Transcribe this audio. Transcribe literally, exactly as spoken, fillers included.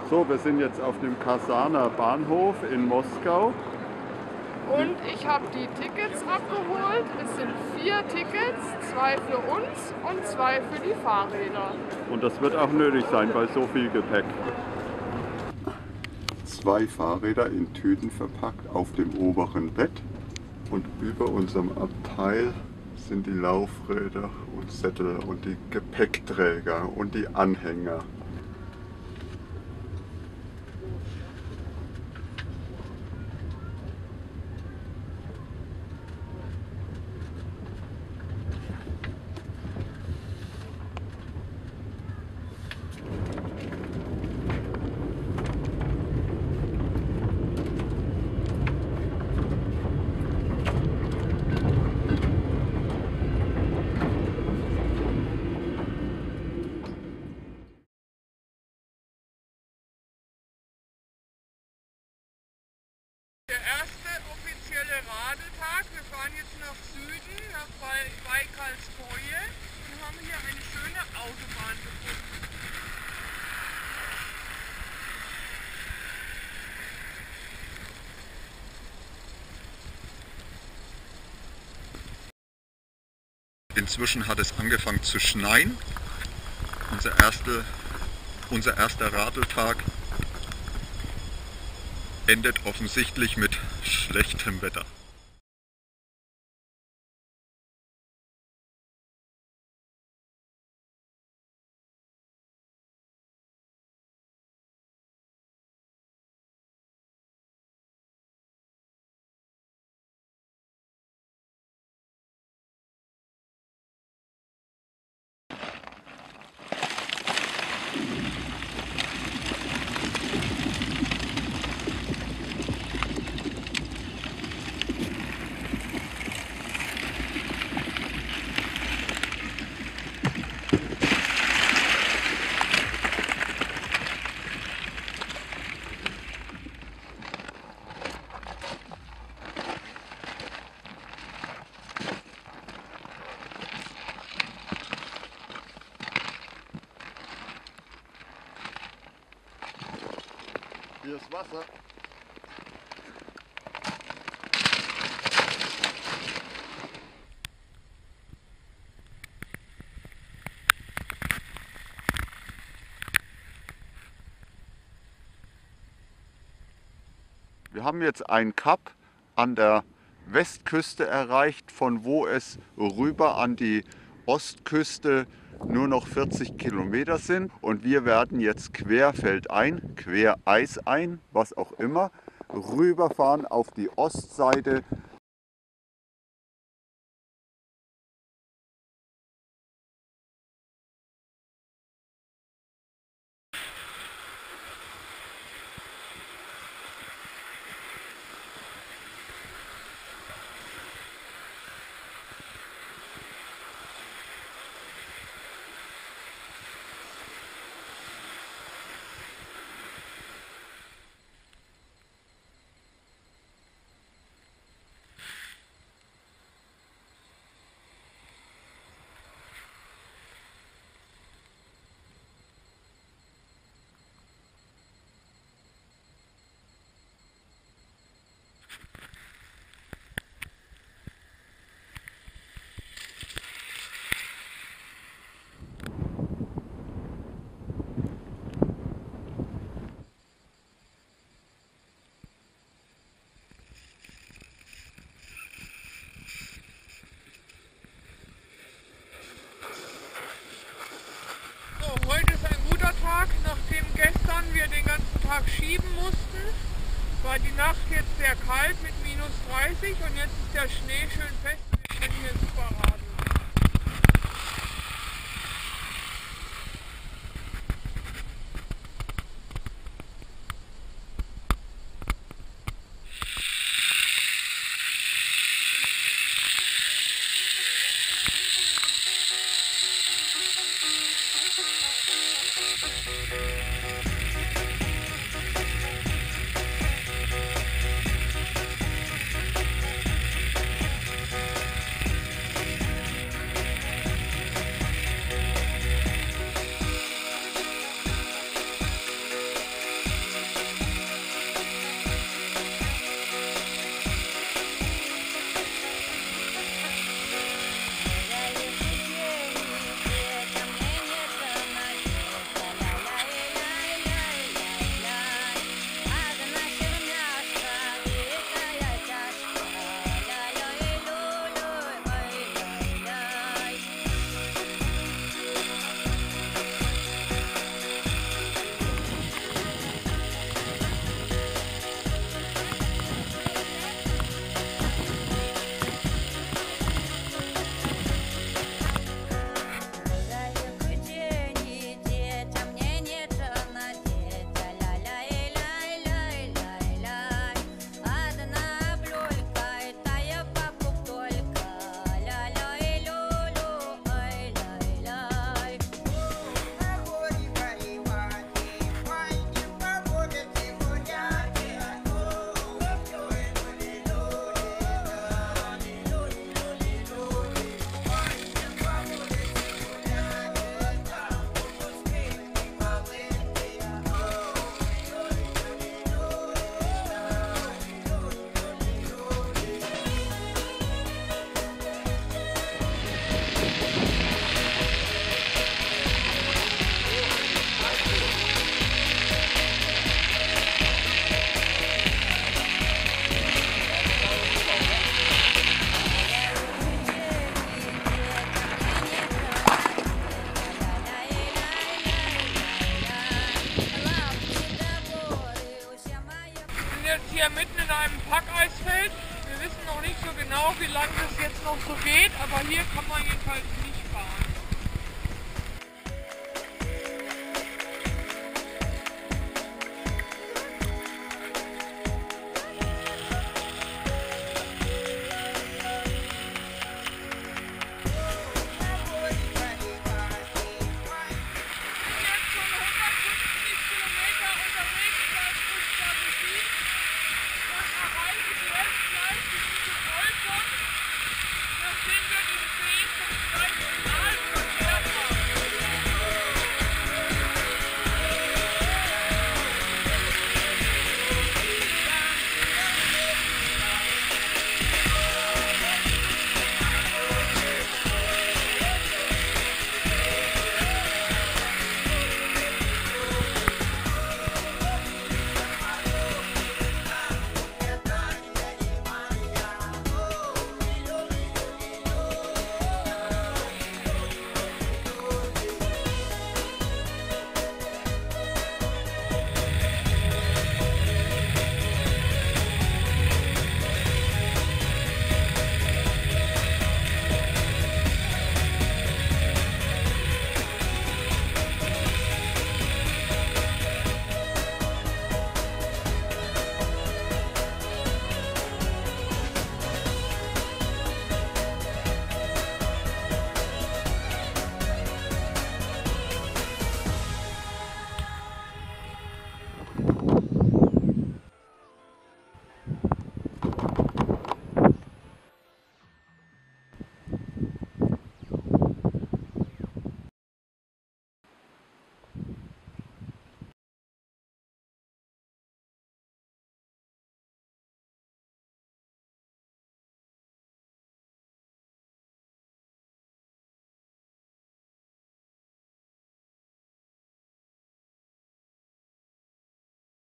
So, wir sind jetzt auf dem Kasaner Bahnhof in Moskau. Und ich habe die Tickets abgeholt. Es sind vier Tickets, zwei für uns und zwei für die Fahrräder. Und das wird auch nötig sein bei so viel Gepäck. Zwei Fahrräder in Tüten verpackt auf dem oberen Bett. Und über unserem Abteil sind die Laufräder und Sättel und die Gepäckträger und die Anhänger. Der erste offizielle Radeltag. Wir fahren jetzt nach Süden, nach Baikal Trip und haben hier eine schöne Autobahn gefunden. Inzwischen hat es angefangen zu schneien. Unser, erste, unser erster Radeltag endet offensichtlich mit schlechtem Wetter. Hier ist Wasser. Wir haben jetzt ein Kap an der Westküste erreicht, von wo es rüber an die Ostküste nur noch vierzig Kilometer sind. Und wir werden jetzt querfeldein, quereisein, was auch immer, rüberfahren auf die Ostseite. Heute ist ein guter Tag, nachdem gestern wir den ganzen Tag schieben mussten. War die Nacht jetzt sehr kalt mit minus dreißig und jetzt ist der Schnee schön fest. Wir können hier super radeln. hier mitten in einem Packeisfeld. Wir wissen noch nicht so genau, wie lange das jetzt noch so geht, aber hier kann man jedenfalls